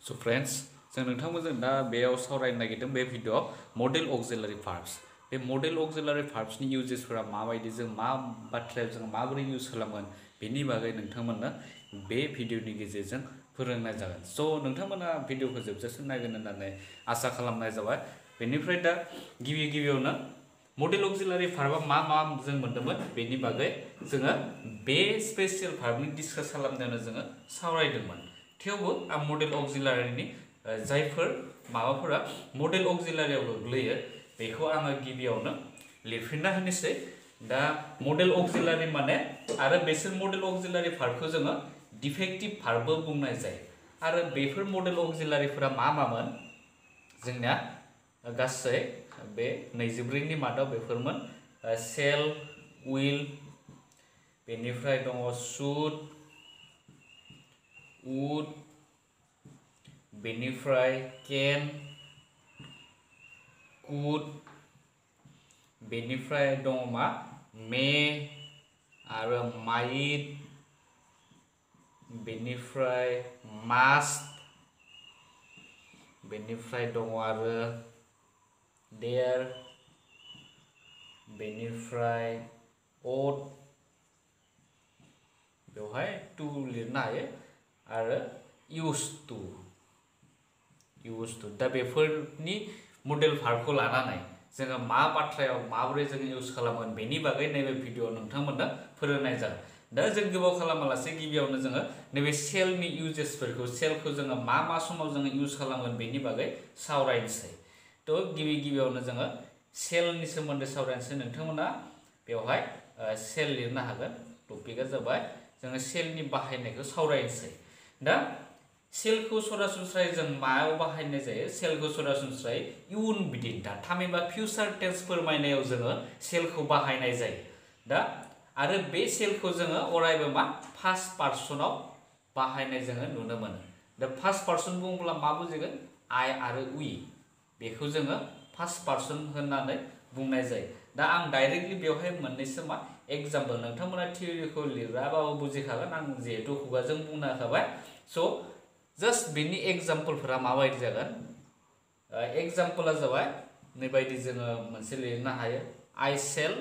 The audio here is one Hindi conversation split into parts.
So friends, जों नोंथांमोनजों दा बेयाव सावरायनो नागिरदों बे भिडिअ'आव मडेल अक्सिलारि भार्ब्स। बे मडेल अक्सिलारि भार्ब्सनि इउजेसफोरा माबायदि जों मा बाथ्रायाव जों माबोरै इउज खालामगोन बेनि बागै नोंथांमोननो बे भिडिअ'नि गेजेरजों फोरोंनाय जागोन। स' नोंथांमोना भिडिअ'खौ जोबजासिम नायगोन होननानै आसा खालामनाय जाबाय। बेनिफ्राय दा गिबियावनो मडेल अक्सिलारि भार्बआ मा जों मोनदोंमोन बेनि बागै जोङो बे स्पेसियेल भार्बनि डिसकास खालामनायावनो जोङो सावरायदोंमोन। थेवबो आं मडेल अक्सिलारिनि जायफोर माबाफोरा मडेल अक्सिलारियाव गोग्लैयो बेखौ आङो गिबियावनो लिरफिनना होनोसै। दा मडेल अक्सिलारि माने आरो बेसोर मडेल अक्सिलारि भार्बखौ जोङो डिफेक्टिभ भार्बबो बुंनाय जायो। आरो बेफोर मडेल अक्सिलारिफोरा मामोन जोंनिया गासै बे 24नि मादाव बेफोरमोन सेल, उइल, बेनिफ्राय दङ शुड, would, बेनिफ्राय can, could, बेनिफ्राय दङ मा may आरो might, बेनिफ्राय must, बेनिफ्राय दङ आरो there, बेनिफ्राय ought, बेवहाय to लिरनो हायो आरो used to दा बेफोरनि मडेल भार्बखौ लानानै जोङो मा बाथ्रायाव माबोरै जों इउज खालामगोन बेनि बागै नैबे भिडिअ'आव नोंथांमोननो फोरोंनाय जागोन। दा जों गोबाव खालामालासे गिबियावनो जोङो नैबे सेलनि इउजेसफोरखौ सेलखौ जोङो मा समाव जोङो इउज खालामगोन बेनि बागै सावरायनोसै। थ' गिबियावनो जोङो सेलनि सोमोन्दै सावरायनोसै। नोंथांमोना बेवहाय सेल लिरनो हागोन। टपिकआ जाबाय जोङो सेलनि बाहायनायखौ सावरायनोसै। दा सेलखौ सरासनस्रायै जों मायाव बाहायनाय जायो? सेलखौ सरासनस्रायै इयुन बिदिन्था थामहिनबा फिउचार टेन्स फोरमायनायाव जोङो सेलखौ बाहायनाय जायो। दा आरो बे सेलखौ जोङो अरायबो फार्स्ट पार्सनाव बाहायनाय जोङो नुनो मोनो। दा फार्स्ट पार्सन बुङोब्ला मा बुजिगोन? आइ आरो उइ बेखौ जोङो फार्स्ट पार्सन होननानै बुंनाय जायो। दा आं डाइरेक्टलि बेवहाय मोननैसो एग्जाम्पल नोंथांमोना थियरिखौ लिराबाबो बुजिखागोन, आं जिहेतु खुगाजों बुंनो होखाबाय। स' जास्ट बेनि एग्जाम्पलफोरा माबायदि जागोन? एग्जाम्पला जाबाय नैबायदि जोङो मोनसे लिरनो हायो। I shall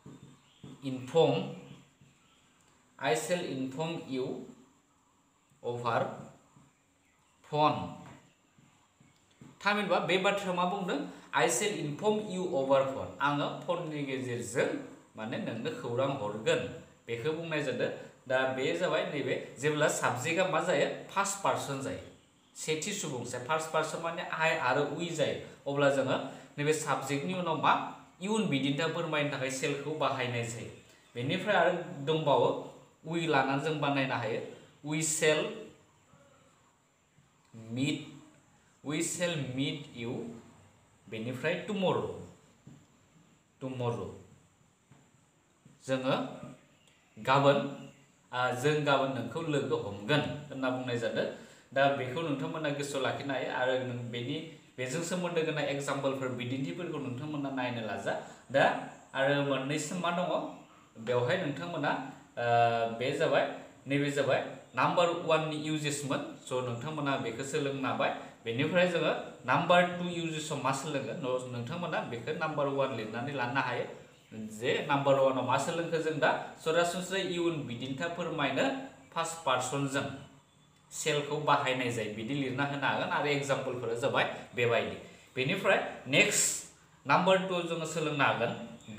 inform you over phone। थामहिनबा बे बाथ्रायाव मा बुंदों? I shall inform you over phone। आङो फननि गेजेरजों नोंनो खौरां हरगोन बेखौ बुंनाय जादों। दा बे जाबाय नैबे जेब्ला साबजेक्टआ मा जायो? फार्स्ट पार्सन जायो, सेथि सुबुंसा। फार्स्ट पार्सन माने आइ आरो उइ जायो। अब्ला जोङो नैबे साबजेक्टनि उनाव इयुन बिदिन्था फोरमायनो थाखाय सेलखौ बाहायनाय जायो। बेनिफ्राय आरो दंबावो उइ लानानै जों बानायनो हायो। We shall meet you, बेनिफ्राय tomorrow जों गाबोन नोंखौ लोगो हमगोन होनना बुंनाय जादों। दा बेखौ नोंथांमोना गोसोआव लाखिनो हायो आरो बेजों सोमोन्दो गोनां एग्जाम्पलफोर बिदिन्थिफोरखौ नोंथांमोना नायनो नाजा। दा आरो मोननैसो मा दङ बेवहाय नोंथांमोना बे जाबाय नैबे जाबाय नाम्बार 1नि इउजेसमोन। स' नोंथांमोना बेखौ सोलोंनो हाबाय। बेनिफ्राय जोङो नाम्बार 2 इउजेसाव मा सोलोंगोन नोंथांमोना बेखौ नाम्बार 1 लिरनानै लानो हायो। जे नाम्बार 1आव मा सोलोंखो जों दा सरासनस्रायै इयुन बिदिन्था फोरमायनो फार्स्ट पार्सनजों सेलखौ बाहायनाय जायो बिदि लिरना होनो हागोन आरो एग्जाम्पलफोरा जाबाय बेबायदि। बेनिफ्राय नेक्स्ट नाम्बार 2 जोङो सोलोंनो हागोन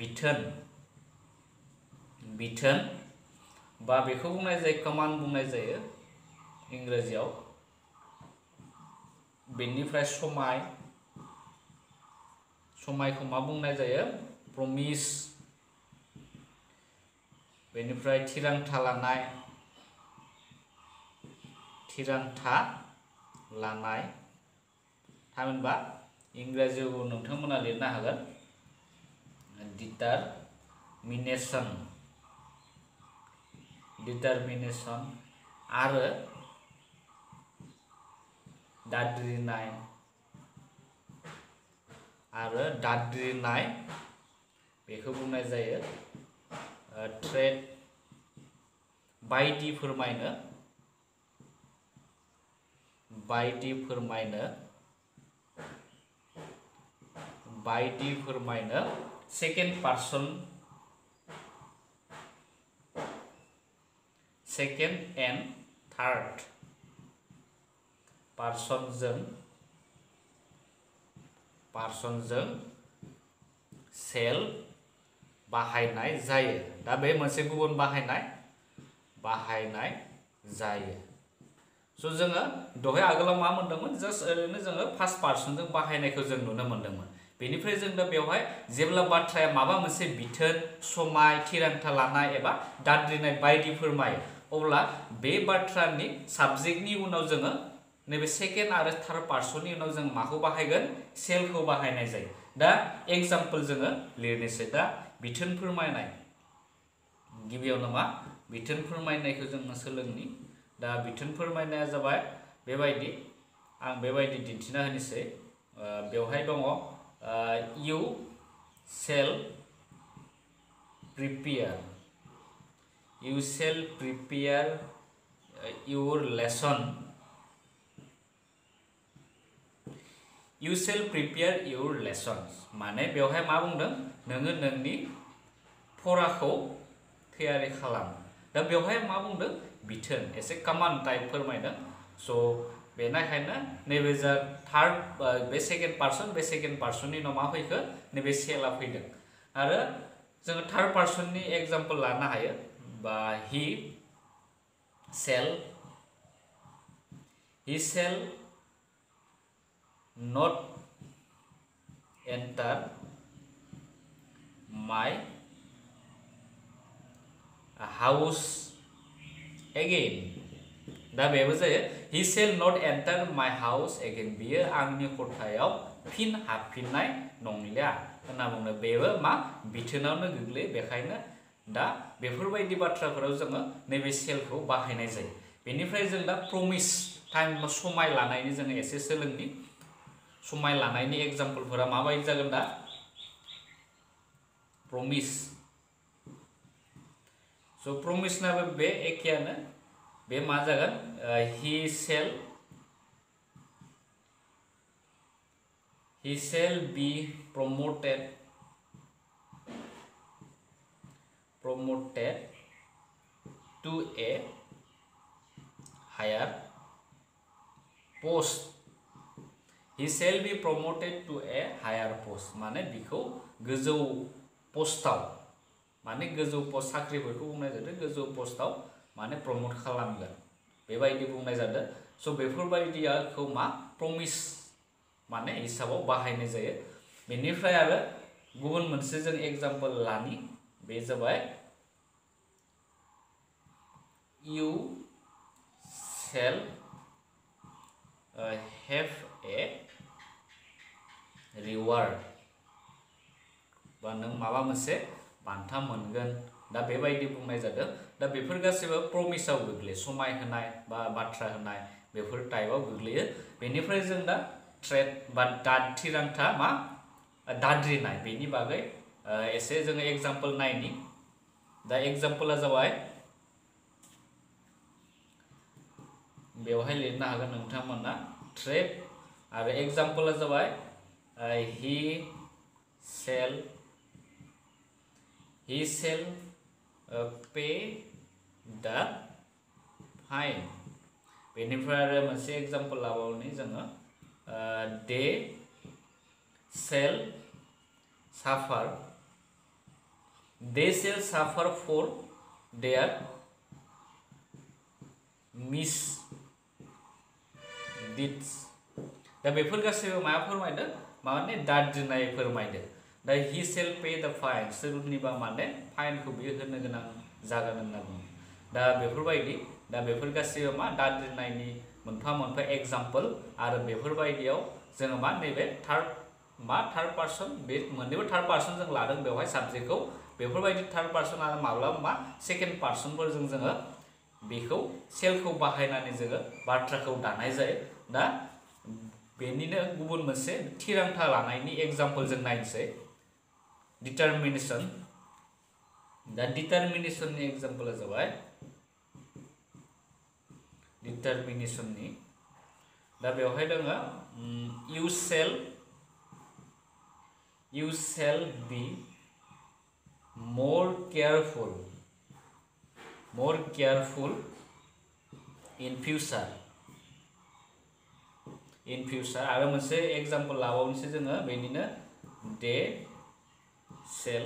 बिथोन बा बेखौ बुंनाय जायो कमान्ड बुंनाय जायो इंराजियाव। बेनिफ्राय समायखौ मा बुंनाय जायो? प्रमिस। बेनिफ्राय थिरांथा लानाय थामहिनबा इंराजियाव नोंथांमोना लिरनो हागोन डिटारमिनेसन आरो दाद्रिनाय बेखौ बुंनाय जायो थ्रेट बायदि फोरमायनो बायदि फोरमायनो second person second and third पार्सनजों सेल बाहायनाय जायो। दा बे मोनसे गुबुन बाहायनाय जायो। सो जोङो दहाय आगोलाव मा मोनदोंमोन जस्ट ओरैनो जोङो फार्स्ट पार्सनजों बाहायनायखौ जों नुनो मोनदोंमोन। बेनिफ्राय जों दा बेवहाय जेब्ला बाथ्राया माबा मोनसे बिथोन समाय थिरांथा लानाय एबा दाद्रिनाय बायदि फोरमायो अब्ला बे बाथ्रानि साबजेक्टनि उनाव जोङो नैबे सेकेन्ड आरो थार्ड पार्सननि उनाव जों माखौ बाहायगोन सेलखौ बाहायनाय जायो। दा एग्जाम्पल जोङो लिरनोसै। दा बिथोन फोरमायनाय गिबियावनो मा बिथोन फोरमायनायखौ जोङो सोलोंनि। दा बिथोन फोरमायनाया जाबाय बेबायदि आं बेबायदि दिन्थिना होनोसै। बेवहाय दङ you shall prepare your lesson माने बेवहाय मा बुंदों नोङो नोंनि फराखौ थियारि खालाम। दा बेवहाय मा बुंदों बिथोन एसे कमान्ड टाइप फोरमायदों। स' बेनिखायनो नैबे जा थार्ड बे सेकेन्ड पार्सननि उनाव मा फैखो नैबे सेला फैदों। आरो जोङो थार्ड पार्सननि एग्जाम्पल लानो हायो बा he shall not enter my house again। दा बेबो जायो he shall not enter my house again। बियो आंनि खथायाव फिन हाबफिननाय नंलिया होनना बुंनो। बेबो मा बिथोनावनो गोग्लैयो। बेखायनो दा बेफोरबायदि बाथ्राफोराव जोङो नैबे सेलखौ बाहायनाय जायो। बेनिफ्राय जों दा प्रमिस टाइम समाय लानायनि जोङो एसे सोलोंनि। समाय लानायनि एग्जाम्पलफोरा माबायदि जागोन दा प्रमिस। स' प्रमिसनाबो बे एखेयानो। बे मा जागोन he shall be promoted to a higher post। he shall be promoted to a higher post माने बिखौ गोजौ पस्टआव माने गोजौ पस्ट साख्रिफोरखौ बुंनाय जादों। गोजौ पस्टआव माने प्रमोट खालामगोन बेबायदि बुंनाय जादों। स' बेफोरबायदिखौ मा प्रमिस माने हिसाबाव बाहायनाय जायो। बेनिफ्राय आरो गुबुन मोनसे जों एग्जाम्पल लानि। बे जाबाय you shall have a reward बा नों माबा मोनसे बान्था मोनगोन। दा बेबायदि बुंनाय जादों। दा बेफोर गासैबो प्रमिसाव गोग्लैयो। समाय होनाय बा बाथ्रा होनाय बेफोर टाइपआव गोग्लैयो। बेनिफ्राय जों दा थ्रेट बा थिरांथा मा दाद्रिनाय बेनि बागै एसे जोङो एग्जाम्पल नायनि। दा एग्जाम्पला जाबाय बेवहाय लिरनो हागोन नोंथांमोना थ्रेट आरो एग्जाम्पला जाबाय he shall pay the fine। बेनिफ्राय आरो मोनसे एग्जाम्पल लाबावनि जोङो they shall suffer for their misdeeds। दा बेफोर गासैबो मा फोरमायदों माने दाद्रिनाय फोरमायदों। दा he shall pay the fine सोरनिबा माने फाइनखौ बियो होनो गोनां जागोन होनना बुङो। दा बेफोरबायदि दा बेफोर गासैबो मा दाद्रिनायनि मोनफा मोनफा एग्जाम्पल। आरो बेफोरबायदियाव जोङो मा नैबे थार्ड पार्सन बे मोननैबो थार्ड पार्सन जों लादों बेवहाय साबजेक्टखौ। बेफोरबायदि थार्ड पार्सन आरो माब्लाबा मा सेकेन्ड पार्सनफोरजों जोङो बेखौ सेलखौ बाहायनानै जोङो बाथ्राखौ दानाय जायो। दा बेनिनो गुबुन मोनसे थिरांथा लानायनि एग्जाम्पल जों नायनोसै डिटारमिनेसन। दा डिटारमिनेसननि एग्जाम्पला जाबाय डिटारमिनेसननि दा बेवहाय दोङो you shall be more careful in future आरो मोनसे एग्जाम्पल लाबावनोसै जोङो बेनिनो they shall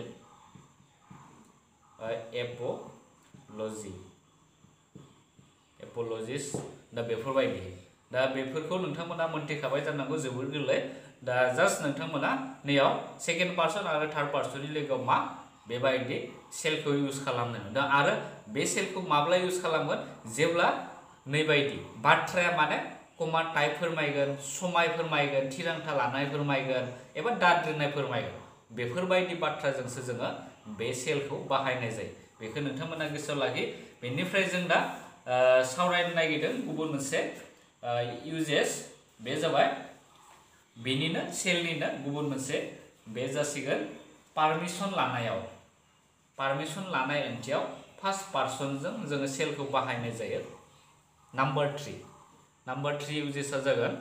apologies दा बेफोरबायदि दा बेफोरखौ नोंथांमोना मोनथिखाबाय जानांगौ जोबोर गोरलै दा जास्ट नोंथांमोना नैयाव सेकेन्ड पार्सन आरो थार्ड पार्सननि लोगोआव मा बेबायदि सेलखौ इउज खालामनो दा आरो बे सेलखौ माब्ला इउज खालामगोन जेब्ला नैबायदि बाथ्राया माने कमा टाइप फोरमायगोन समाय फोरमायगोन थिरांथा लानाय फोरमायगोन एबा दाद्रिनाय फोरमायगोन बेफोरबायदि बाथ्राजोंसो जोङो बे सेलखौ बाहायनाय जायो बेखौ नोंथांमोना गोसोआव लाखि बेनिफ्राय जों दा सावरायनो नागिरदों गुबुन मोनसे इउजेस बे जाबाय बेनिनो सेलनिनो गुबुन मोनसे बे जासिगोन पारमिशन लानाय ओंथियाव फार्स्ट पार्सनजों जोङो सेलखौ बाहायनाय जायो नाम्बार 3 इउजेसआ जागोन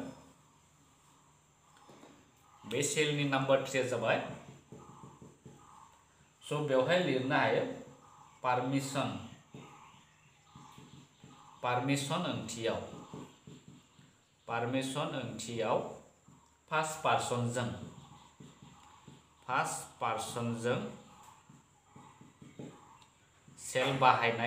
बे सेलनि नाम्बार 3 जाबाय स' बेवहाय लिरनो हायो पारमिशन ओंथियाव फार्स्ट पार्सनजों सेल बाहायनाय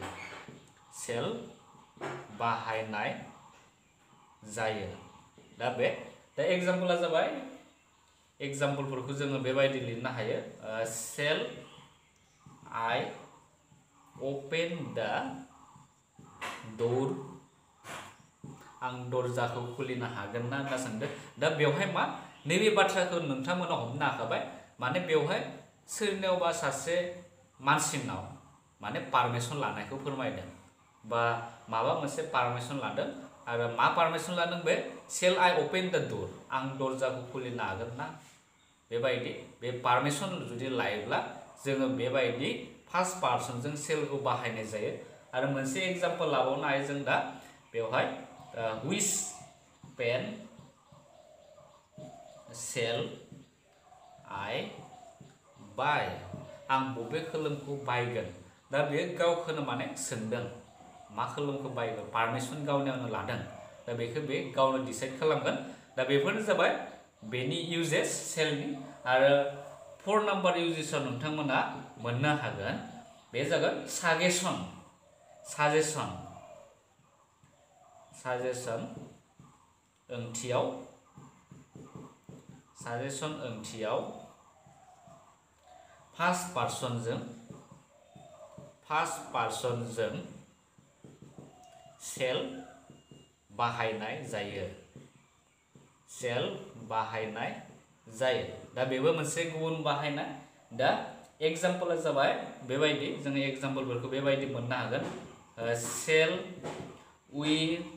जायो दा एग्जाम्पला जाबाय एग्जाम्पलफोरखौ जोङो बेबायदि लिरनो हायो shall I open the door आं दरजाखौ खुलिनो हागोन ना होनना सोंदों दा बेवहाय मा नैबे बाथ्राखौ नोंथांमोना हमनो हाखाबाय माने बेवहाय सोरनियावबा सासे मानसिनाव माने पारमिशन लानायखौ फोरमायदों बा माबा मोनसे पारमिशन लादों आरो मा पारमिशन लादों बे shall I open the door आं दरजाखौ खुलिनो हागोन ना बेबायदि बे पारमिशन जुदि लायोब्ला जोङो बेबायदि फार्स्ट पार्सनजों सेलखौ बाहायनाय जायो आरो मोनसे एग्जाम्पल लाबावनो हायो जों दा बेवहाय which pen shall I buy आं बबे खोलोमखौ बायगोन दा बे गावखौनो माने सोंदों मा खोलोमखौ बायगोन पारमिशन गावनियावनो लादों दा बेखौ बे गावनो डिसाइड खालामगोन दा बेफोरनो जाबाय बेनि इउजेस सेलनि आरो 4 नाम्बार इउजेसआव नोंथांमोना मोननो हागोन बे जागोन साजेसन ओंथियाव फार्स्ट पार्सनजों सेल बाहायनाय जायो दा बेबो मोनसे गुबुन बाहायनाय दा एग्जाम्पला जाबाय बेबायदि जोङो एग्जाम्पलफोरखौ बेबायदि मोननो हागोन shall we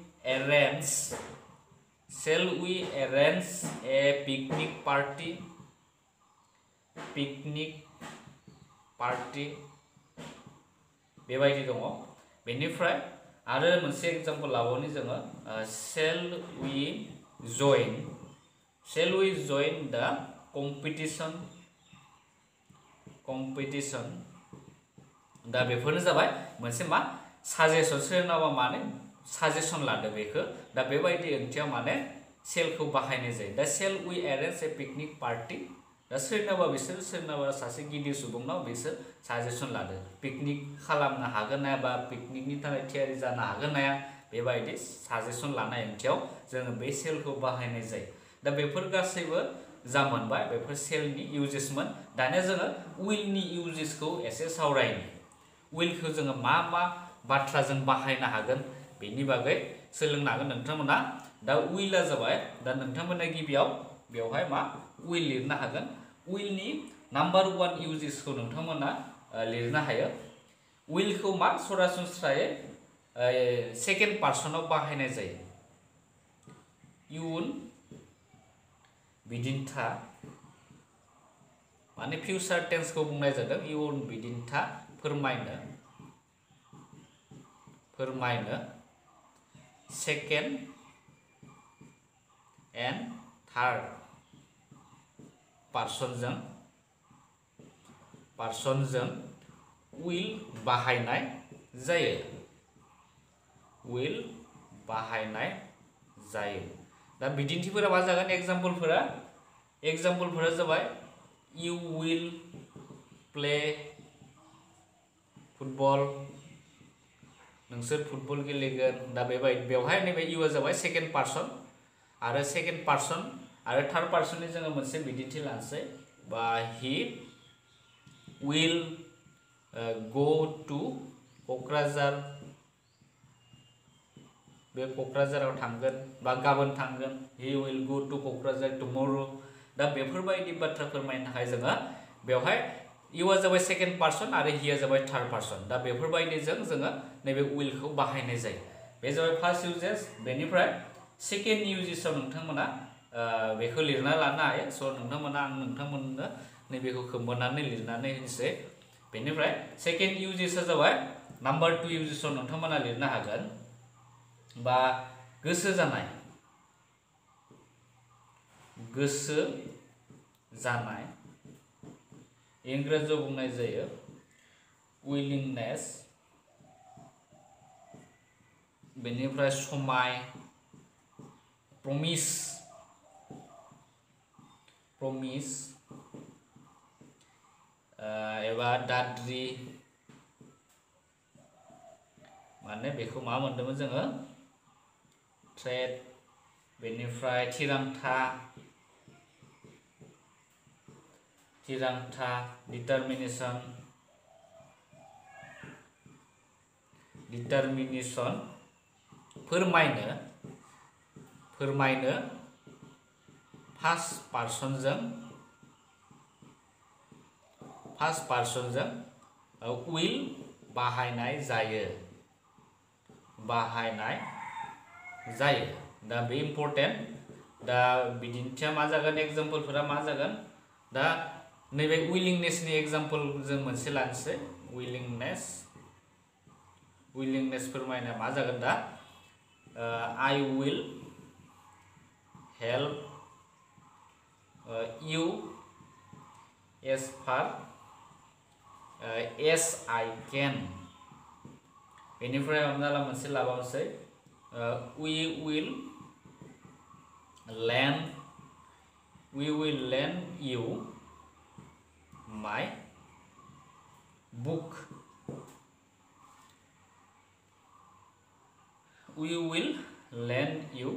arrange a picnic party बेबायदि दङ बेनिफ्राय आरो मोनसे एग्जाम्पल लाबावनि जोङो shall we join the competition दा बेफोरनो जाबाय मोनसे मा साजेसन सोरनावबा माने साजेसन लादो बेखौ दा बेबायदि ओंथियाव माने सेलखौ बाहायनाय जायो दा shall we arrange a picnic party दा सोरनाबा सासे गिदिर सुबुंनाव बिसोर साजेसन लादो पिकनिक खालामनो हागोन ना बा पिकनिकनि थाखाय थियारि जानो हागोन ना बेबायदि साजेसन लानाय ओंथियाव जोङो बे सेलखौ बाहायनाय जायो दा बेफोर गासैबो जा मोनबाय बेफोर सेलनि इउजेसमोन दानिया जोङो उइलनि इउजेसखौ एसे सावरायनि उइलखौ जोङो मा बाथ्राजों बाहायनो हागोन बेनि बागै सोलोंनो हागोन नोंथांमोना दा उइलआ जाबाय दा नोंथांमोना गिबियाव बेवहाय मा उइल लिरनो हागोन उइलनि नाम्बार 1 इउजेसखौ नोंथांमोना लिरनो हायो उइलखौ मा सरासनस्रायै सेकेन्ड पार्सनाव बाहायनाय जायो इयुन बिदिन्था माने फिउचार टेन्सखौ बुंनाय जादों इयुन बिदिन्था फोरमायनो सेकेन्ड एन्ड थार्ड पार्सनजों will बाहायनाय जायो will बाहायनाय जायो दा बिदिन्थिफोरा मा जागोन एग्जाम्पलफोरा जाबाय you will play फुटबल नोंसोर फुटबल गेलेगोन दा बेवहाय नैबे इउआ जाबाय सेकेन्ड पार्सन आरो सेकेन्ड पार्सन आरो थार्ड पार्सननि जोङो मोनसे बिदिन्थि लानोसै बा he will go to Kokrajhar बे क'क्राझाराव थांगोन बा गाबोन थांगोन he will go to Kokrajhar tomorrow दा बेफोरबायदि बाथ्रा फोरमायनो थाखाय जोङो बेवहाय इउआ जाबाय सेकेन्ड पार्सन आरो हिया जाबाय थार्ड पार्सन दा बेफोरबायदिजों जोङो नैबे विलखौ बाहायनाय जायो बे जाबाय फार्स्ट इउजेस बेनिफ्राय सेकेन्ड इउजेसआव नोंथांमोना बेखौ लिरना लानो हायो स' नोंथांमोना आं नोंथांमोननो नैबेखौ खोमोनानै लिरनानै होनोसै बेनिफ्राय सेकेन्ड इउजेसआ जाबाय नाम्बार 2 इउजेसआव नोंथांमोना लिरनो हागोन बा गोसो जानाय इंराजियाव बुंनाय जायो willingness बेनिफ्राय समाय promise एबा दाद्रि माने बेखौ मा मोनदोंमोन जोङो थ्रेट बेनिफ्राय थिरांथा डिटारमिनेशन फोरमायनो फार्स्ट पार्सनजों will बाहायनाय जायो दा बे इम्पर्टेन्ट दा बिदिन्थिया मा जागोन एग्जाम्पलफोरा मा जागोन दा नैबे willingnessनि एग्जाम्पल जों मोनसे लानोसै willingness फोरमायनाया मा जागोन दा I will help you as far as I can बेनिफ्राय हमना ला मोनसे लाबावसै we will lend you my book we will lend you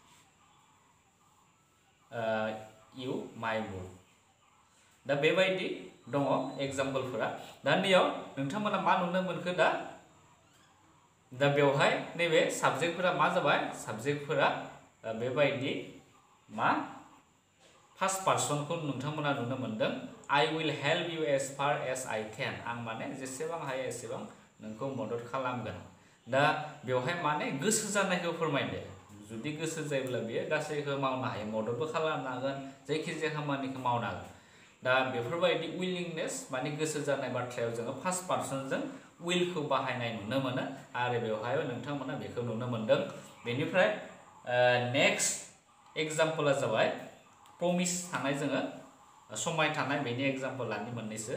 my book दा बेबायदि दङ एग्जाम्पलफोरा दा नैयाव नोंथांमोना मा नुनो मोनखो दा बेवहाय नैबे साबजेक्टफोरा मा जाबाय साबजेक्टफोरा बेबायदि मा फार्स्ट पार्सनखौ नोंथांमोना नुनो मोनदों I will help you as far as I can आं माने जेसेबां हायो एसेबां नोंखौ मदद खालामगोन दा बेवहाय माने गोसो जानायखौ फोरमायदो जुदि गोसो जायोब्ला बियो गासैखौ मावनो हायो मददबो खालामनो हागोन जायखिजाया खामानिखौ मावनो हागोन दा बेफोरबायदि willingness माने गोसो जानाय बाथ्रायाव जोङो फार्स्ट पार्सनजों willखौ बाहायनाय नुनो मोनो आरो बेवहाय नोंथांमोना बेखौ नुनो मोनदों बेनिफ्राय नेक्स्ट एग्जाम्पला जाबाय प्रमिस थानाय जोङो समाय थानाय बेनि एग्जाम्पल लानि मोननैसो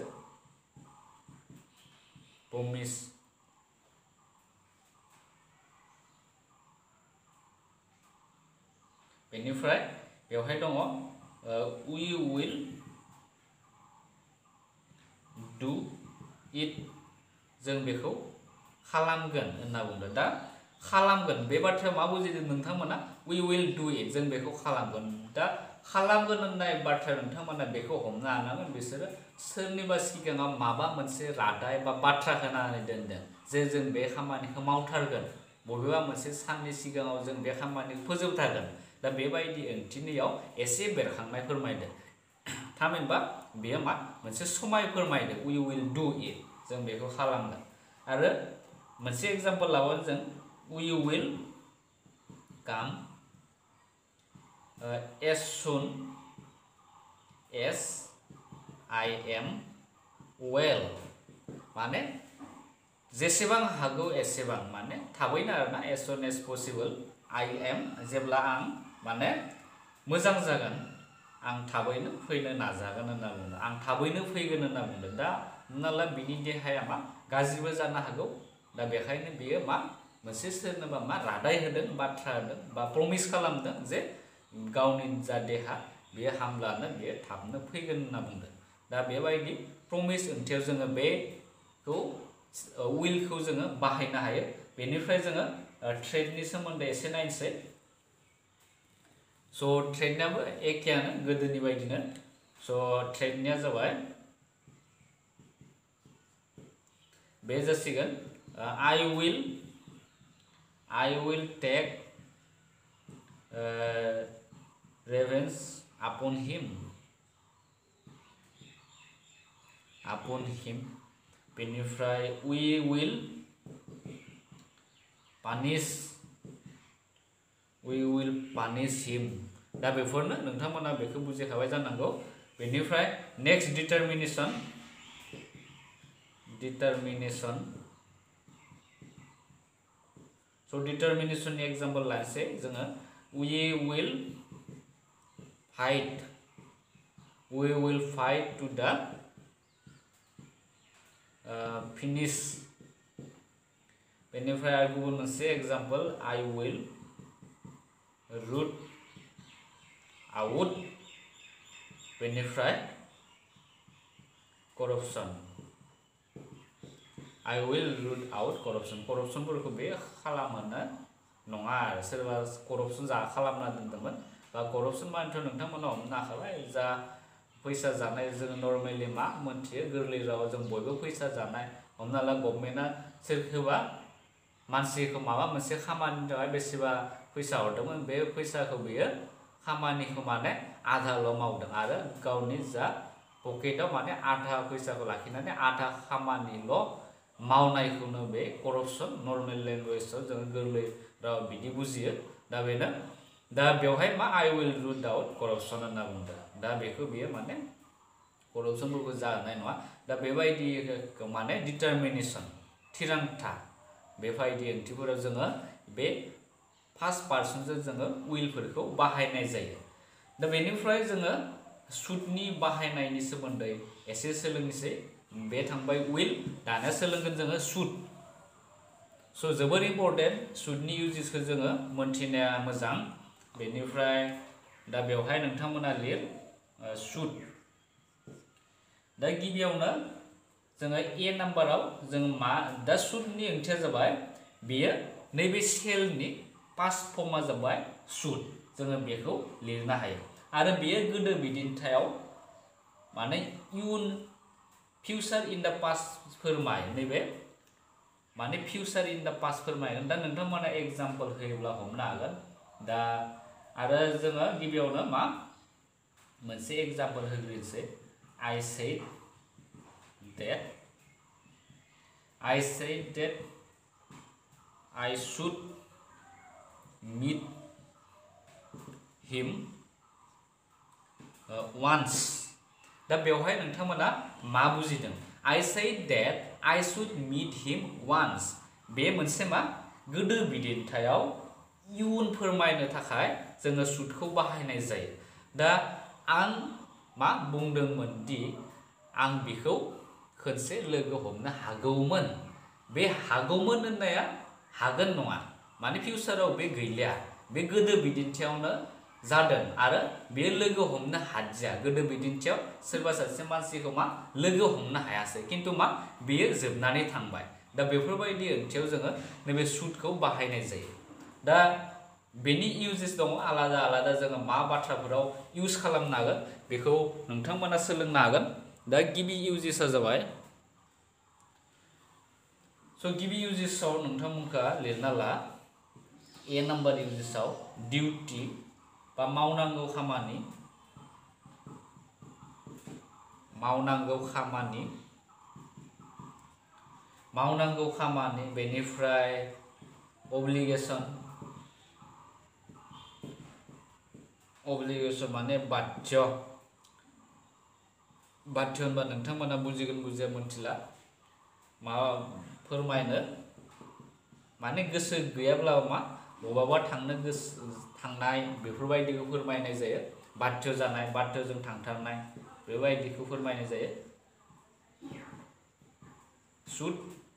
प्रमिस बेनिफ्राय बेवहाय दङ we will do it जों बेखौ खालामगोन होनना बुंदों दा खालामगोन बे बाथ्रायाव मा बुजिदों नोंथांमोना we will do it जों बेखौ खालामगोन दा खालामगोन होननाय बाथ्रायाव नोंथांमोना बेखौ हमनो हानांगोन बिसोरो सोरनिबा सिगाङाव माबा मोनसे रादाय बा बाथ्रा होनानै दोनदों जे जों बे खामानिखौ मावथारगोन बबेबा मोनसे साननि सिगाङाव जों बे खामानिखौ फोजोबथारगोन दा बेबायदि ओंथिनियाव एसे बेरखांनाय फोरमायदों थामहिनबा बेयो मा मोनसे समाय फोरमायदों we will do it जों बेखौ खालामगोन आरो मोनसे एग्जाम्पल लाबावोन जों we will come as soon as I am well माने जेसेबां हागौ एसेबां माने थाबैनो आरोना as soon as possible I am जेब्ला आं माने मोजां जागोन आं थाबैनो फैनो नाजागोन होनना बुंदों आं थाबैनो फैगोन होनना बुंदों दा हमना ला बिनि देहाया मा गाज्रिबो जानो हागौ दा बेखायनो बियो मा मोनसे सोरनोबा मा रादाय होदों बाथ्रा होदों बा प्रमिस खालामदों जे गावनि जा देहा बेयो हामब्लानो बेयो थाबनो फैगोन होनना बुंदों दा बेबायदि प्रमिस ओंथियाव जोङो बेखौ उइलखौ जोङो बाहायनो हायो बेनिफ्राय जोङो थ्रेटनि सोमोन्दै एसे नायनोसै स' थ्रेटनाबो एखेयानो गोदोनि बायदिनो स' थ्रेटनिया जाबाय बे जासिगोन I will take revenge upon him बेनिफ्राय we will punish him दा बेफोरनो नोंथांमोना बेखौ बुजिखाबाय जानांगौ बेनिफ्राय नेक्स्ट डिटरमिनेशन स' डिटरमिनेशननि एग्जाम्पल लानोसै जोङो we will fight to the finish बेनिफ्राय आरो गुबुन मोनसे example I will root out बेनिफ्राय corruption I will root out corruptionफोरखौ बे खालामनो नङा आरो सोरबा करप्शन खालामना दोनदोंमोन बा करप्शन मानेथ' नोंथांमोना हमनो हाखाबाय जा फैसा जानाय जों नर्मेलि मा मोनथियो गोरलै रावाव जों बयबो फैसा जानाय हमना ला गभर्नमेन्टआ सोरखौबा मानसिखौ माबा मोनसे खामानिनि थाखाय बेसेबा फैसा हरदोंमोन बे फैसाखौ बियो खामानिखौ माने आधाल' मावदों आरो गावनि जा पकेटाव माने आधा फैसाखौ लाखिनानै आधा खामानिल' मावनायखौनो बे करप्शन नर्मेल लेंगुवेजाव जों गोरलै राव बिदि बुजियो दा बेनो दा बेवहाय मा I will root out corruption होनना बुंदों दा बेखौ बियो माने करप्शनफोरखौ जानाय नङा दा बेबायदि माने डिटरमिनेशन थिरांथा बेबायदि ओंथिफोराव जोङो बे फार्स्ट पार्सनजों जोङो उइलफोरखौ बाहायनाय जायो दा बेनिफ्राय जोङो सुटनि बाहायनायनि सोमोन्दै एसे सोलोंनोसै बे थांबाय उइल दानिया सोलोंगोन जोङो सुट स' जोबोर इम्पर्टेन्ट सुटनि इउजेसखौ जोङो मोनथिनाया मोजां बेनिफ्राय दा बेवहाय नोंथांमोना लिर सुट दा गिबियावनो जोङो ए नाम्बाराव जों मा दा सुटनि ओंथिया जाबाय बेयो नैबे सेलनि पास्ट फर्मआ जाबाय सुट जोङो बेखौ लिरनो हायो आरो बेयो गोदो बिदिन्थायाव माने इयुन फिउचार इन द पास्ट फोरमाय नैबे माने फिउचार इन द पास्ट फोरमायगोन दा नोंथांमोना एग्जाम्पल होयोब्ला हमनो हागोन दा आरो जोङो गिबियावनो मा मोनसे एग्जाम्पल होग्रोनोसै I said that I should meet him once दा बेवहाय नोंथांमोना मा बुजिदों I said that I should meet him once बे मोनसे मा गोदो बिदिन्थायाव इयुन फोरमायनो थाखाय जोङो सुटखौ बाहायनाय जायो दा आं मा बुंदोंमोन दि आं बिखौ खनसे लोगो हमनो हागौमोन बे हागौमोन होननाया हागोन नङा माने फिउचाराव बे गैलिया बे गोदो बिदिन्थियावनो जादों आरो बे लोगो हमनो हादिया गोदो बिदिन्थियाव सोरबा सासे मानसिखौ मा लोगो हमनो हायासै खिन्थु मा बेयो जोबनानै थांबाय दा बेफोरबायदि ओंथियाव जोङो नैबे सुटखौ बाहायनाय जायो दा बेनि इउजेस दङ आलादा आलादा जोङो मा बाथ्राफोराव इउज खालामनो हागोन बेखौ नोंथांमोना सोलोंनो हागोन दा गिबि इउजेसआ जाबाय स' गिबि इउजेसआव नोंथांमोनखा लिरना ला ए नाम्बार इउजेसआव डिउटि बा मावनांगौ खामानि बेनिफ्राय अब्लिगेसन माने बाध्य होनबा नोंथांमोना बुजिगोन बुजिया मोनथिला मा फोरमायनो माने गोसो गैयाब्लाबो मा बबावबा थांनो गोसो थांनाय बेफोरबायदिखौ फोरमायनाय जायो। बाध्य जानाय, बाध्यजों थांथारनाय बेबायदिखौ फोरमायनाय जायो। शुड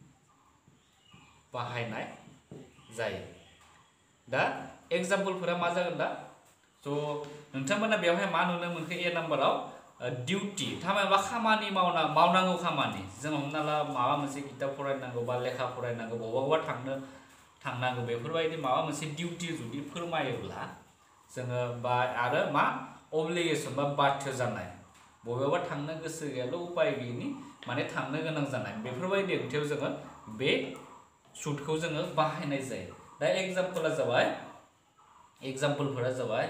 बाहायनाय जायो। दा एग्जाम्पलफोरा मा जागोन दा? स' नोंथांमोना बेवहाय मा नुनो मोनखो? ए नाम्बाराव डिउटि थामहिनबा खामानि मावनांगौ खामानि। जों हमना ला माबा मोनसे किताब फरायनांगौ बा लेखा फरायनांगौ, बबावबा थांनांगौ बेफोरबायदि माबा मोनसे डिउटि जुदि फोरमायोब्ला जोङो बा आरो मा अब्लिगेसन बा बाध्य जानाय, बबेयावबा थांनो गोसो गैयाल' उपाय गैयिनि माने थांनो गोनां जानाय, बेफोरबायदि ओंथियाव जोङो बे शुडखौ जोङो बाहायनाय जायो। दा एग्जाम्पलफोरा जाबाय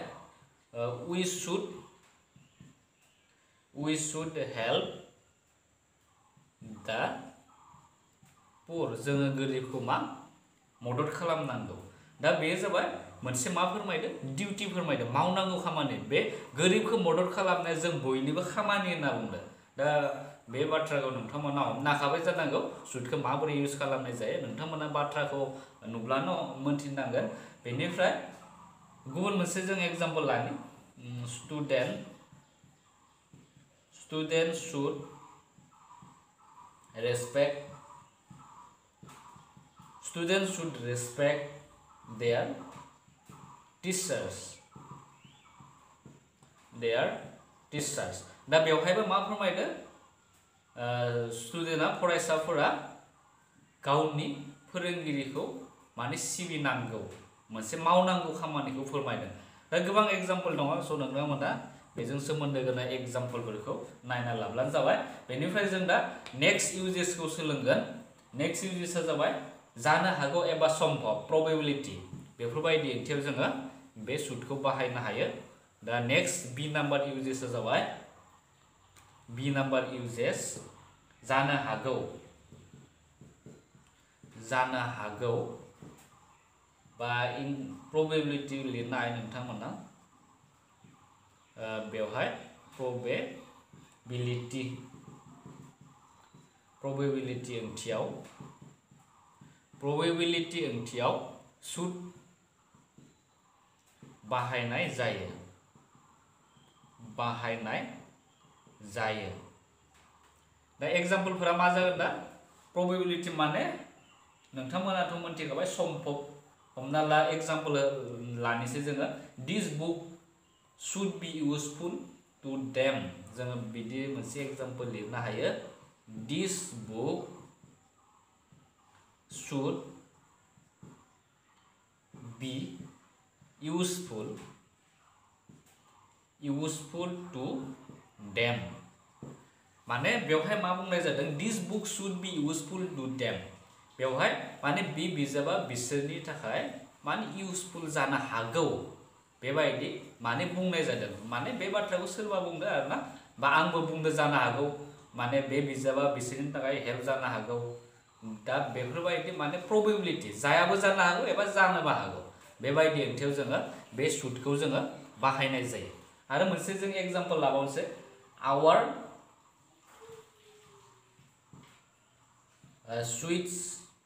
we should help the poor, जोङो गोरिबखौ मा मदद खालामनांगौ। दा बेयो जाबाय मोनसे मा फोरमायदों? डिउटि फोरमायदों, मावनांगौ खामानि। बे गोरिबखौ मदद खालामनाया जों बयनिबो खामानि होनना बुंदों। दा बे बाथ्राखौ नोंथांमोना हमनाखाबाय जानांगौ शुडखौ माबोरै इउज खालामनाय जायो। नोंथांमोना बाथ्राखौ नुब्लानो मोनथिनांगोन। बेनिफ्राय गुबुन मोनसे जों एग्जाम्पल लानि, student should respect their teachers। दा बेवहायबो मा फोरमायदो? स्टुडेन्टआ, फरायसाफोरा गावनि फोरोंगिरिखौ माने सिबिनांगौ, मोनसे मावनांगौ खामानिखौ फोरमायदों। दा गोबां एग्जाम्पल दङ। स' नोंथांमोना बेजों सोमोन्दो गोनां एग्जाम्पलफोरखौ नायना लाब्लानो जाबाय। बेनिफ्राय जों दा नेक्स्ट इउजेसखौ सोलोंगोन। नेक्स्ट इउजेसआ जाबाय जानो हागौ एबा सम्भब, प्रबेबिलिटि। बेफोरबायदि ओंथियाव जोङो बे शुडखौ बाहायनो हायो। दा नेक्स्ट बी नाम्बार इउजेसआ जाबाय जानो हागौ बा इन प्रबेबिलिटि लिरनाय नोंथांमोना बेवहाय प्रबेबिलिटि ओंथियाव शुड बाहायनाय जायो। दा एग्जाम्पलफोरा मा जागोन? दा प्रबेबिलिटि माने नोंथांमोनाथ' मोनथिखाबाय सम्भब। हमना ला एग्जाम्पल लानोसै जोङो, this book should be useful to them. जोङो बिदि मोनसे एग्जाम्पल लिरनो हायो, this book should be useful to them. माने बेवहाय मा बुंनाय जादों? This book should be useful to them. बेवहाय माने बे बिजाबा बिसोरनि थाखाय माने इउजफुल जानो हागौ, बेबायदि माने बुंनाय जादों। माने बे बाथ्राखौ सोरबा बुंदो आरोना, बा आंबो बुंदो जानो हागौ, माने बे बिजाबा बिसोरनि थाखाय हेल्प जानो हागौ। दा बेफोरबायदि माने प्रबेबिलिटि, जायाबो जानो हागौ एबा जानोबो हागौ, बेबायदि ओंथियाव जोङो बे शुडखौ जोङो बाहायनाय जायो। आरो मोनसे जों एग्जाम्पल लाबावनोसै, our sweets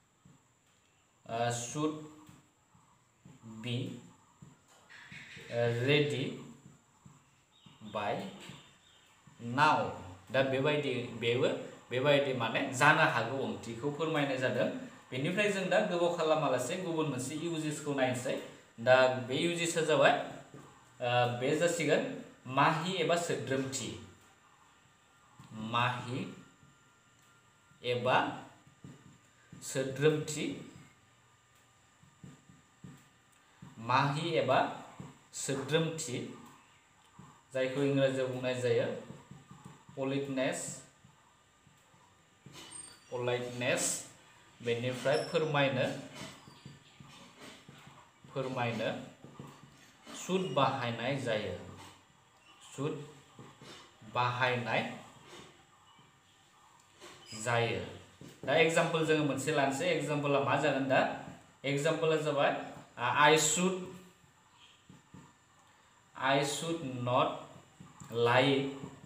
should be ready by now। दा बेबायदि माने जानो हागौ ओंथिखौ फोरमायनाय जादों। बेनिफ्राय जों दा गोबाव खालामालासे गुबुन मोनसे इउजेसखौ नायनोसै। दा बे इउजेसआ जाबाय बे जासिगोन माहि एबा सोद्रोमथि। माहि एबा सोद्रोमथि जायखौ इंराजियाव बुंनाय जायो पलाइटनेस। बेनिफ्राय फोरमायनो शुड बाहायनाय जायो। दा एग्जाम्पल जोङो मोनसे लानोसै। एग्जाम्पला मा जागोन? दा एग्जाम्पला जाबाय I should not like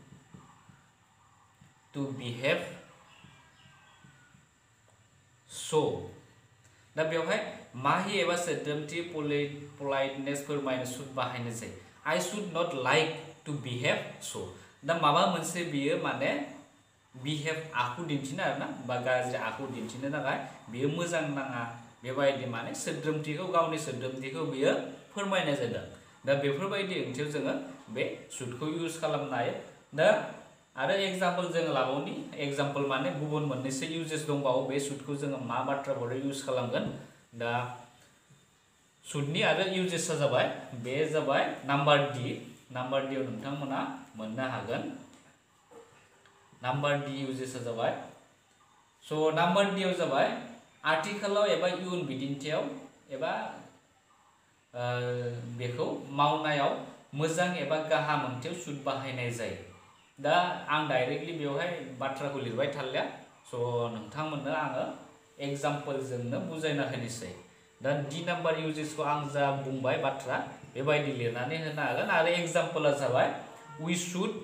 to behave so। दा बेवहाय माहि एबा सोद्रोमथि politeness फोरमायनो should बाहायनाय जायो I should not like to behave so दा माबा मोनसे बियो माने behave आखु दिन्थिनो आरोना बा गाज्रि आखु दिन्थिनो थाखाय बियो मोजां नाङा बेबायदि माने सोद्रोमथिखौ गावनि सोद्रोमथिखौ बियो फोरमायनाय जादों दा बेफोरबायदि ओंथियाव जोङो बे should-खौ यूज खालामनो हायो दा आरो एग्जाम्पल जों लाबावनि एग्जाम्पल माने गुबुन मोननैसो यूजेस दंबावो बे should-खौ जोङो मा बाथ्राफोराव यूज खालामगोन दा should-नि आरो यूजेसआ जाबाय बे जाबाय नाम्बार D नाम्बार D आव नोंथांमोना मोननो हागोन नाम्बार D यूजेसआ जाबाय स' नाम्बार D आव जाबाय आथिखालाव एबा इयुन बिदिन्थियाव एबा बेखौ मावनायाव मोजां एबा गाहाम ओंथियाव should बाहायनाय जायो दा आं डाइरेक्टलि बेवहाय बाथ्राखौ लिरबाय थालिया स' नोंथांमोननो आङो एग्जाम्पलजोंनो बुजायना होनोसै दा D नाम्बार यूजेसखौ आं जा बुंबाय बाथ्रा बेबायदि लिरनानै होनो हागोन आरो एग्जाम्पला जाबाय we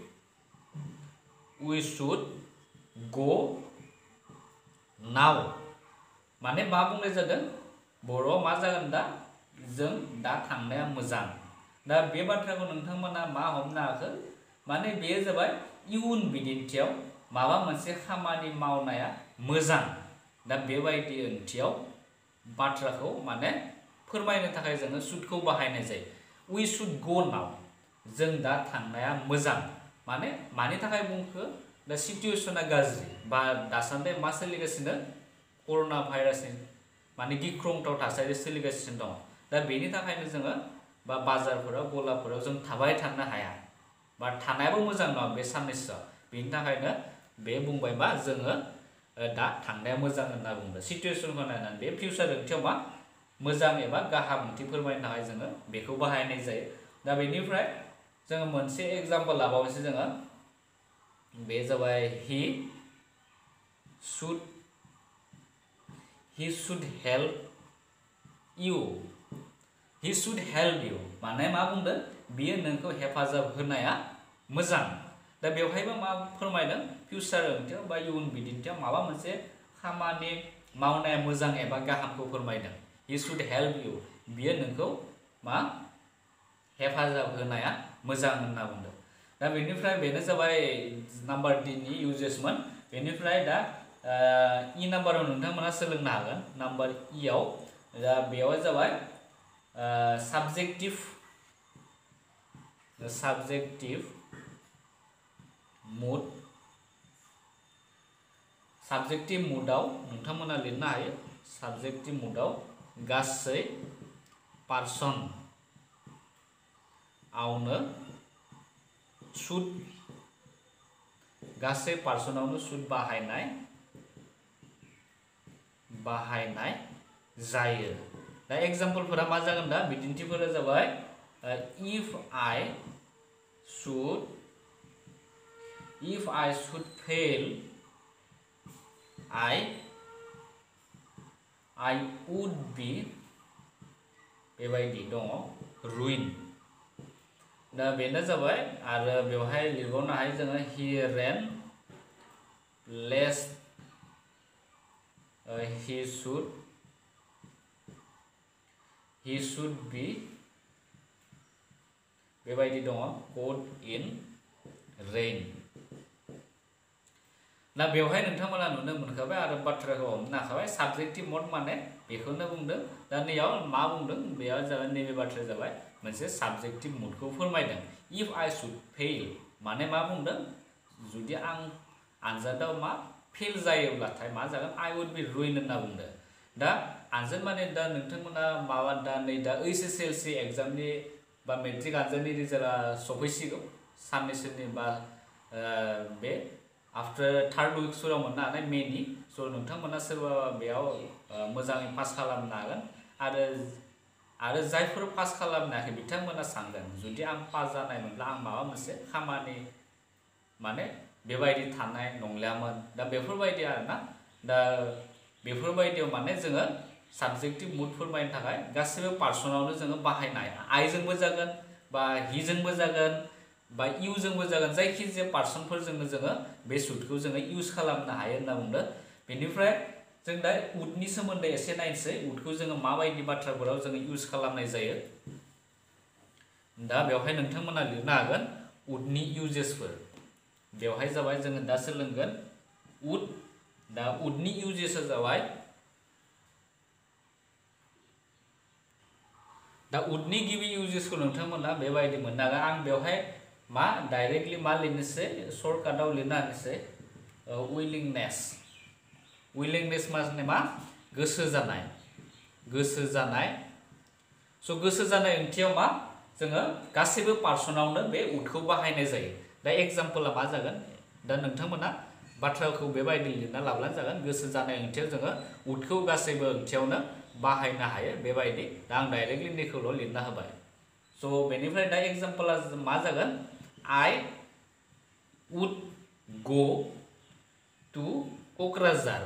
should go now माने मा बुंनाय जादों बर'आव मा जागोन दा जों दा थांनाया मोजां दा बे बाथ्राखौ नोंथांमोना मा हमनो हाखो माने बेयो जाबाय इयुन बिदिन्थियाव माबा मोनसे खामानि मावनाया मोजां दा बेबायदि ओंथियाव बाथ्राखौ माने फोरमायनो थाखाय जोङो should-खौ बाहायनाय जायो we should go now जों दा थांनाया मोजां माने मानि थाखाय बुंखो दा सिचुएसना गाज्रि बा दासान्दि मा सोलिगासिनो कर'ना भाइरासनि माने गिख्रंथाव थासारि सोलिगासिनो दं दा बेनि थाखायनो जोङो बा बाजारफोराव गलाफोराव जों थाबाय थानो हाया बा थानायाबो मोजां नङा बे साननैसोआव बेनि थाखायनो बे बुंबाय मा जोङो दा थांनाया मोजां होनना बुंदों सिचुएसनखौ नायनानै बे फिउचार ओंथियाव मा मोजां एबा गाहाम ओंथि फोरमायनो थाखाय जोङो बेखौ बाहायनाय जायो दा बेनिफ्राय जोङो मोनसे एग्जाम्पल लाबावनोसै जोङो बे जाबाय he should help you माने मा बुंदों बियो नोंखौ हेफाजाब होनाया मोजां दा बेवहायबो मा फोरमायदों फिउचार ओंथियाव बा इयुन बिदिन्थियाव माबा मोनसे खामानि मावनाया मोजां एबा गाहामखौ फोरमायदों he should help you बियो नोंखौ मा हेफाजाब होनाया मोजां होनना बुंदों दा बेनिफ्राय बेनो जाबाय नाम्बार D नि यूजेसमोन बेनिफ्राय दा E नाम्बाराव नोंथांमोना सोलोंनो हागोन नाम्बार E आव दा बेयाव जाबाय subjective moodआव नोंथांमोना लिरनो हायो subjective moodआव गासै पार्सन आवनो should गासै पार्सनावनो should बाहायनाय जायो दा एग्जाम्पलफोरा मा जागोन दा बिदिन्थिफोरा जाबाय if I should fail I would be बेबायदि दङ ruin दा बेनो जाबाय आरो बेवहाय लिरबावनो हायो जोङो he ran less he should be बेबायदि दङ caught in rain दा बेवहाय नोंथांमोना नुनो मोनखाबाय आरो बाथ्राखौ हमनो हाखाबाय साबजेक्टिभ मोड माने बेखौनो बुंदों दा नैयाव मा बुंदों बेयाव जाबाय नैबे बाथ्राया जाबाय मोनसे साबजेक्टिभ मोडखौ फोरमायदों if I should fail माने मा बुंदों जुदि आं आनजादाव मा फेल जायोब्लाथाय मा जागोन I would be ruined होनना बुंदों दा आनजाद माने दा नोंथांमोना माबा दा नै दा HSLC एग्जामनि बा मेट्रिक आनजादनि रिजाल्टआ सफैसिगौ साननैसोनि बा बे आफ्टार 3rd उइक्सफोराव मोननो हानाय मेनि स' नोंथांमोना सोरबा बेयाव मोजाङै पास खालामनो हागोन आरो जायफोर पास खालामनो हायाखै बिथांमोना सानगोन जुदि आं पास जानायमोनब्ला आं माबा मोनसे खामानि माने बेबायदि थानाय नंलियामोन दा बेफोरबायदि आरोना दा बेफोरबायदियाव माने जोङो साबजेक्टिभ मुड फोरमायनो थाखाय गासैबो पार्सनावनो जोङो बाहायनाय आइजोंबो जागोन बा हिजोंबो जागोन बा इउजोंबो जागोन जायखिजाया पार्सनफोरजोंनो जोङो बे should-खौ जोङो यूज खालामनो हायो होनना बुंदों बेनिफ्राय जों दा उडनि सोमोन्दै एसे नायनोसै उडखौ जोङो माबायदि बाथ्राफोराव जोङो इउज खालामनाय जायो दा बेवहाय नोंथांमोना लिरनो हागोन उडनि इउजेसफोर बेवहाय जाबाय जोङो दा सोलोंगोन उड दा उडनि इउजेसआ जाबाय दा उडनि गिबि इउजेसखौ नोंथांमोना बेबायदि मोननो हागोन आं बेवहाय मा डाइरेक्टलि मा लिरनोसै सर्टकाटाव लिरनो हानोसै विलिंनेस माने मा गोसो जानाय स' गोसो जानाय ओंथियाव मा जोङो गासैबो पार्सनावनो बे उडखौ बाहायनाय जायो दा एग्जाम्पला मा जागोन दा नोंथांमोना बाथ्राखौ बेबायदि लिरना लाब्लानो जागोन गोसो जानाय ओंथियाव जोङो उडखौ गासैबो ओंथियावनो बाहायनो हायो बेबायदि दा आं डाइरेक्टलि बेखौल' लिरना होबाय स' बेनिफ्राय दा एग्जाम्पला मा जागोन I would go to Kokrajhar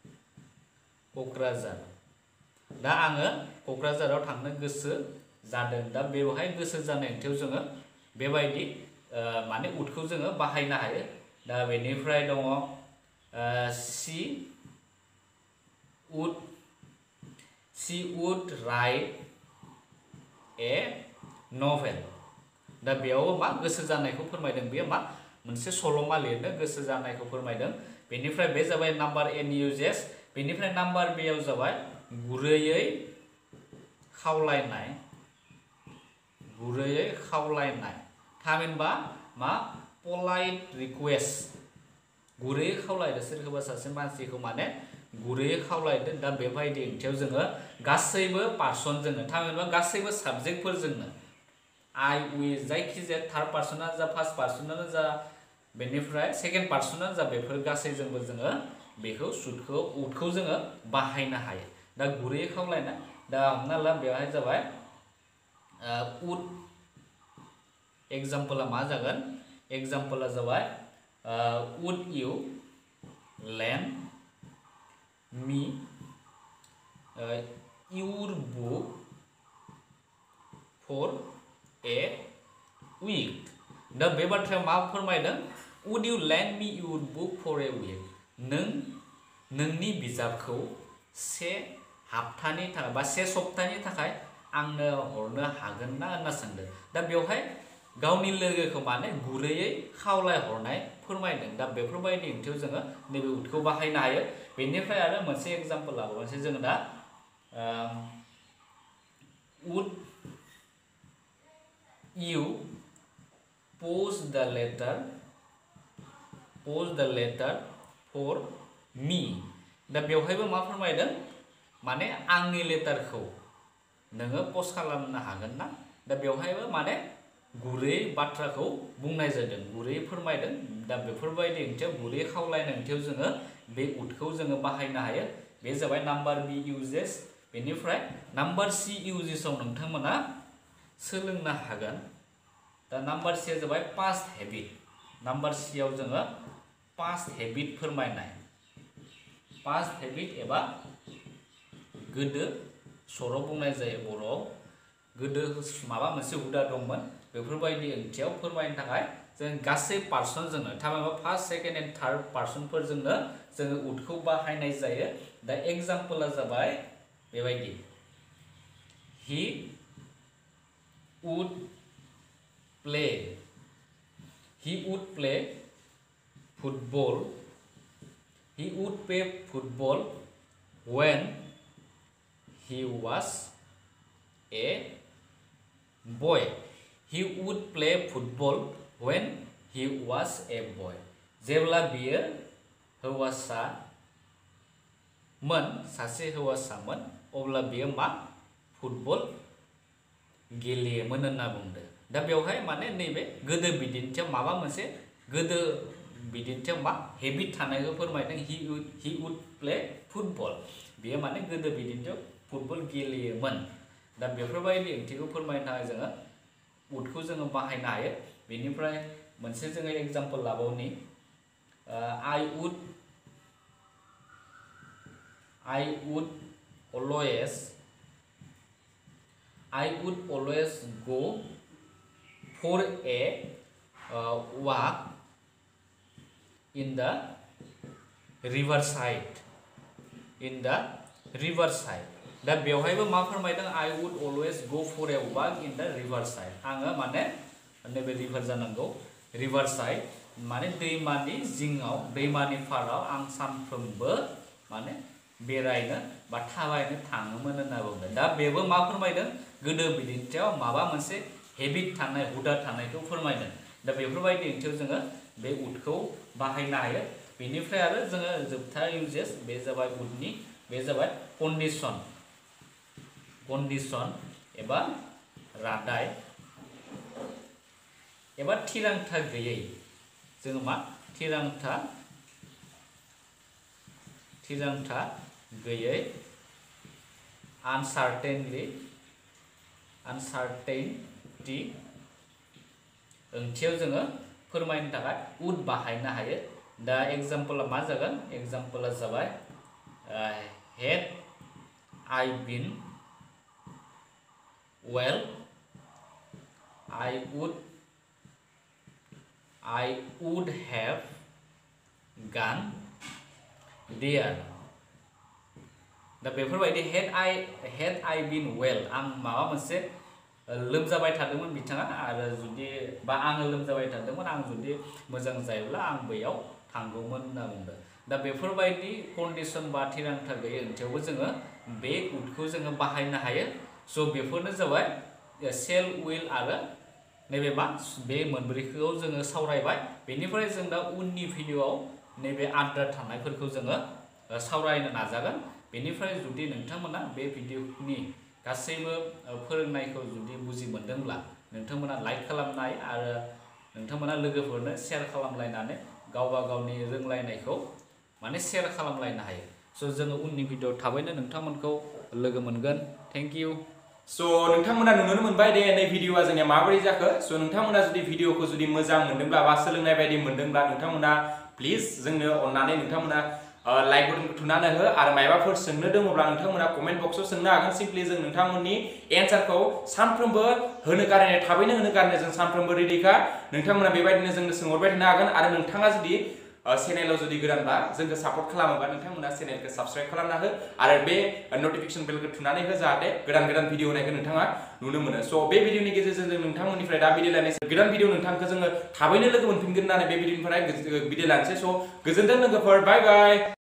दा आङो क'क्राझाराव थांनो गोसो जादों दा बेवहाय गोसो जानाय ओंथियाव जोङो बेबायदि माने उडखौ जोङो बाहायनो हायो दा बेनिफ्राय दङ she would write a novel दा बेयाव मा गोसो जानायखौ फोरमायदों बेयो मा मोनसे सल'मा लिरनो गोसो जानायखौ फोरमायदों बेनिफ्राय बे जाबाय नाम्बार ए नि इउजेस बेनिफ्राय नाम्बार बि आव जाबाय गुरैयै खावलायनाय थामहिनबा मा पलाइट रिक्वेस्ट गुरैयै खावलायदो सोरखौबा सासे मानसिखौ माने गुरैयै खावलायदो दा बेबायदि ओंथियाव जोङो गासैबो पार्सनजोंनो थामहिनबा गासैबो साबजेक्टफोरजोंनो I we जायखिजाया थार्ड पार्सनानो जा फार्स्ट पार्सनानो जा बेनिफ्राय सेकेन्ड पार्सनानो जा बेफोर गासैजोंबो जोङो बेखौ उडखौ जोङो बाहायनो हायो दा गुरैयै खावलायनाय दा हमना ला बेवहाय जाबाय उड एग्जाम्पला मा जागोन एग्जाम्पला जाबाय would you lend me your book for a week दा बे बाथ्रायाव मा फोरमायदों would you lend me your book for a week नोंनि बिजाबखौ से हप्तानि थाखाय बा से सप्तानि थाखाय आंनो हरनो हागोन ना होनना सोंदों दा बेवहाय गावनि लोगोखौ माने गुरैयै खावलायहरनाय फोरमायदों दा बेफोरबायदि ओंथियाव जोङो नैबे उडखौ बाहायनो हायो बेनिफ्राय आरो मोनसे एग्जाम्पल लाबावनोसै जोङो दा would you post the letter for me दा बेवहायबो मा फोरमायदों माने आंनि लेटारखौ नोङो पस्ट खालामनो हागोन ना दा बेवहायबो माने गुरै बाथ्राखौ बुंनाय जादों गुरै फोरमायदों दा बेफोरबायदि ओंथियाव गुरै खावलायनाय ओंथियाव जोङो बे उडखौ जोङो बाहायनो हायो बे जाबाय नाम्बार बि इउजेस बेनिफ्राय नाम्बार सि इउजेसाव नोंथांमोना सोलोंनो हागोन दा नाम्बार सिया जाबाय पास्ट हेबिट नाम्बार सियाव जोङो पास्ट हेबिट फोरमायनाय पास्ट हेबिट एबा गोदो सर' बुंनाय जायो बर'आव गोदो माबा मोनसे हुदा दंमोन बेफोरबायदि ओंथियाव फोरमायनो थाखाय जों गासै पार्सनजोंनो थामहिनबा फार्स्ट सेकेन्ड एन्ड थार्ड पार्सनफोरजोंनो जोङो उडखौ बाहायनाय जायो दा एग्जाम्पला जाबाय बेबायदि he would play football when he was a boy जेब्ला बियो सासे हौवासामोन अब्ला बियो मा फुटबल गेलेयोमोन होनना बुंदों दा बेवहाय माने नैबे गोदो बिदिन्थियाव माबा मोनसे गोदो बिदिन्थियाव मा हेबिट थानायखौ फोरमायदों he would play football बेयो माने गोदो बिदिन्थियाव फुटबल गेलेयोमोन दा बेफोरबायदि ओंथिखौ फोरमायनो थाखाय जोङो उडखौ जोङो बाहायनो हायो बेनिफ्राय मोनसे जोङो एग्जाम्पल लाबावनि I would always go for a walk in the riverside in the river side. दा बेवहायबो मा फोरमायदों I would always go for a walk in the river side. आङो माने नैबे रिभार जानांगौ रिभार साइड माने दैमानि जिङाव दैमानि फाराव आं सानफ्रोमबो माने बेरायनो बा थाबायनो थाङोमोन होनना बुंदों। दा बेबो मा फोरमायदों गोदो बिदिन्थियाव माबा मोनसे हेबिट थानाय हुदा थानायखौ फोरमायदों। दा बेफोरबायदि ओंथियाव जोङो बे उडखौ बाहायनो हायो। बेनिफ्राय आरो जोङो जोबथा इउजेस बे जाबाय उडनि बे जाबाय कन्डिशन एबा रादाय एबा थिरांथा गैयै जोङो मा थिरांथा गैयै आनसार्टेनटि ओंथियाव जोङो फोरमायनो थाखाय उड बाहायनो हायो। दा एग्जाम्पला मा जागोन एग्जाम्पला जाबाय had I been well I would have gone there. दा बेफोरबायदि had I been well आं माबा मोनसे लोमजाबाय थादोंमोन बिथाङा आरो जुदि बा आङो लोमजाबाय थादोंमोन आं जुदि मोजां जायोब्ला आं बैयाव थांगौमोन होनना बुंदों। दा बेफोरबायदि कन्डिशन बा थिरांथा गैयै ओंथियावबो जोङो बे उडखौ जोङो बाहायनो हायो। स' बेफोरनो जाबाय सेल उइल आरो नैबे मा बे मोनब्रैखौ जोङो सावरायबाय। बेनिफ्राय जों दा उननि भिडिअआव नैबे आद्रा थानायफोरखौ जोङो सावरायनो नाजागोन। बेनिफ्राय जुदि नोंथांमोना बे भिडिअनि गासैबो फोरोंनायखौ जुदि बुजि मोनदोंब्ला नोंथांमोना लाइक खालामनाय आरो नोंथांमोना लोगोफोरनो शेयार खालामलायनानै गावबा गावनि रोंलायनायखौ माने शेयार खालामलायनो हायो। स' जोङो उननि भिडिअ थाबैनो नोंथांमोनखौ लोगो मोनगोन। Thank you. स' नोंथांमोना नुनो मोनबाय दे नै भिडिअआ जोंनिया माबोरै जाखो। स' नोंथांमोना जुदि भिडिअखौ जुदि मोजां मोनदोंब्ला बा सोलोंनाय बायदि मोनदोंब्ला नोंथांमोना प्लिज जोंनो अननानै नोंथांमोना लाइक बटनखौ थुनानै हो आरो मायबाफोर सोंनो दङब्ला नोंथांमोना कमेन्ट बक्सआव सोंनो हागोन। सिम्पलि जों नोंथांमोननि एन्सारखौ सानफ्रोमबो होनो गारनाय थाबैनो होनो गारनाय जों सानफ्रोमबो रेडिखा। नोंथांमोना बेबायदिनो जोंनो सोंहरबाय थानो हागोन आरो नोंथाङा जुदि चेनेलाव जुदि गोदानबा जोंखौ सापर्ट खालामोबा नोंथांमोना चेनेलखौ साबस्क्राइब खालामना हो आरो बे नटिफिकेसन बेलखौ थुनानै हो जाहाथे गोदान भिडिअ होनायखौ नोंथाङा नुनो मोनो। स' बे भिडिअनि गेजेरजों जों नोंथांमोननिफ्राय दा बिदाय लानोसै। गोदान भिडिअ नोंथांखौ जोङो थाबैनो लोगो मोनफिनगोन होननानै बे भिडिअनिफ्राय बिदाय लानोसै। स' गोजोनथों लोगोफोर, बाय बाय।